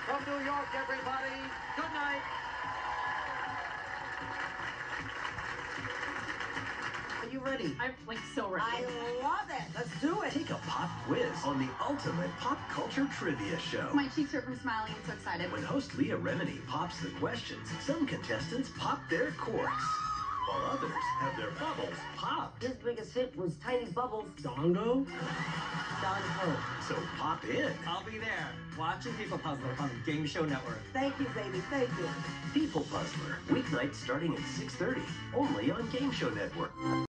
From New York, everybody, good night. Are you ready? I'm so ready. I love it. Let's do it. Take a pop quiz on the ultimate pop culture trivia show. My cheeks hurt from smiling. I'm so excited. When host Leah Remini pops the questions, some contestants pop their corks, while others have their bubbles popped. His biggest hit was Tiny Bubbles. Dongo? Don Ho. So pop in. I'll be there, watching People Puzzler on the Game Show Network. Thank you, baby. Thank you. People Puzzler, weeknights starting at 6:30, only on Game Show Network.